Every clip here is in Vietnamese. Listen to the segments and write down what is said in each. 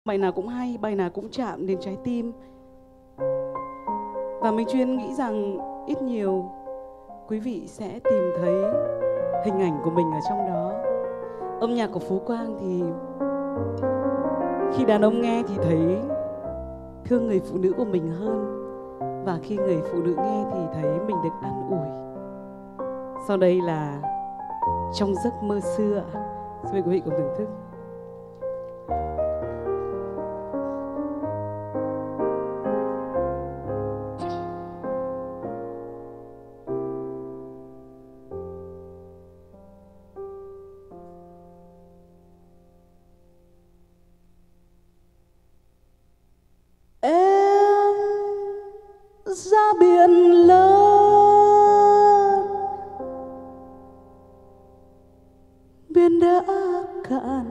Bài nào cũng hay, bài nào cũng chạm đến trái tim. Và Minh Chuyên nghĩ rằng ít nhiều quý vị sẽ tìm thấy hình ảnh của mình ở trong đó. Âm nhạc của Phú Quang thì khi đàn ông nghe thì thấy thương người phụ nữ của mình hơn, và khi người phụ nữ nghe thì thấy mình được an ủi. Sau đây là Trong Giấc Mơ Xưa. Xin mời quý vị cùng thưởng thức. Em ra biển lớn, biển đã cạn.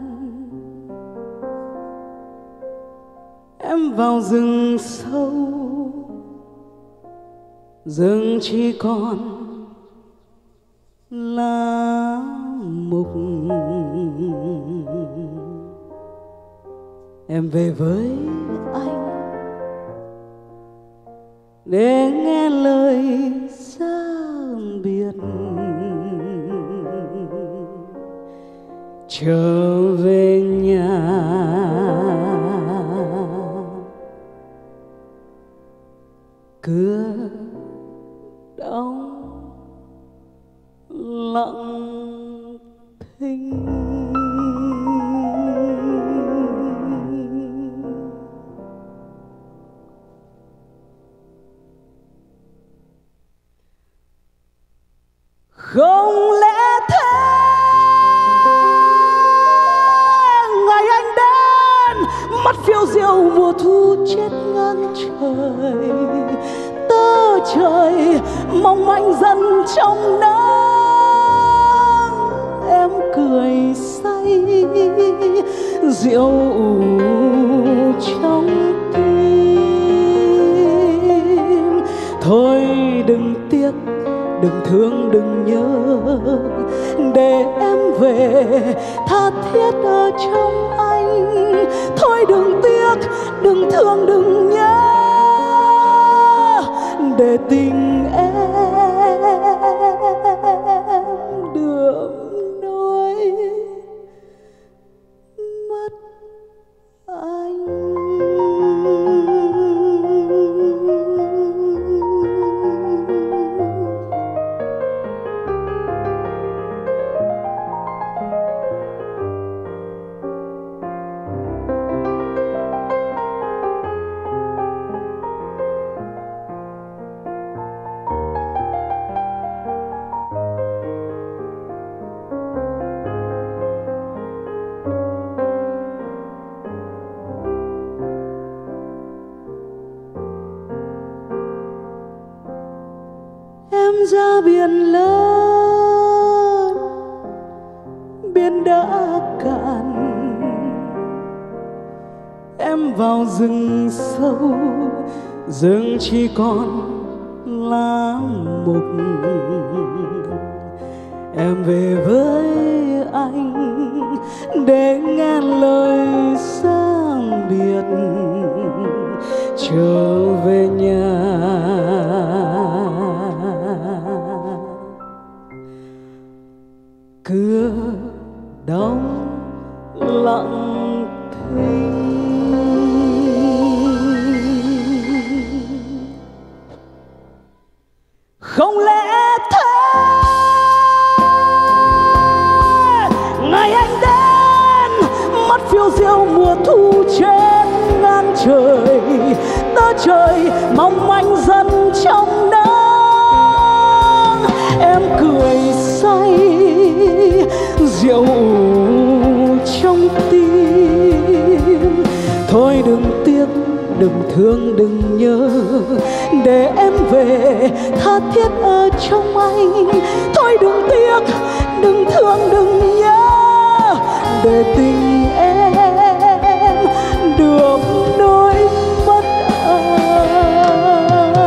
Em vào rừng sâu, rừng chỉ còn lá mục. Em về với anh để nghe lời ra biệt, trở về nhà. Cửa đóng lặng thinh. Không lẽ thế ngày anh đến, mắt phiêu diêu mùa thu chết ngang trời. Tơ trời mong manh dần trong nắng. Em cười say rượu trong tim. Thôi đừng tiếc, đừng thương, đừng nhớ, để em về tha thiết ở trong anh. Thôi đừng tiếc, đừng thương, đừng nhớ, để tình em được nuối mất anh. Em ra biển lớn, biển đã cạn. Em vào rừng sâu, rừng chỉ còn lá mục. Em về với anh để nghe lời sang biệt, trở về nhà. Cửa đóng lặng thinh. Không lẽ thế ngày anh đến, mắt phiêu diêu mùa thu trên ngang trời. Tơ trời mong manh dần trong nắng. Em cười say rượu trong tim. Thôi đừng tiếc, đừng thương, đừng nhớ, để em về tha thiết ở trong anh. Thôi đừng tiếc, đừng thương, đừng nhớ, để tình em được nuối mất anh.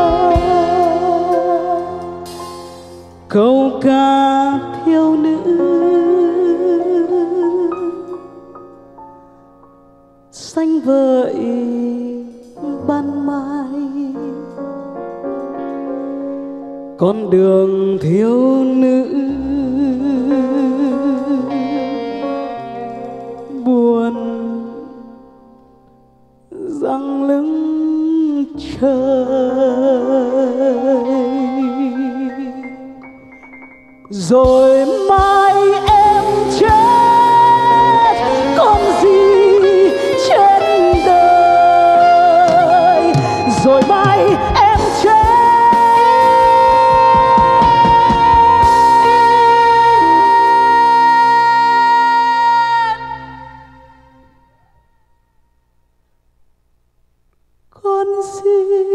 Câu ca thiếu nữ xanh vợi ban mai. Con đường thiếu nữ buồn giăng lưng trời, rồi mai em chết còn gì trên đời, rồi mai em chết còn gì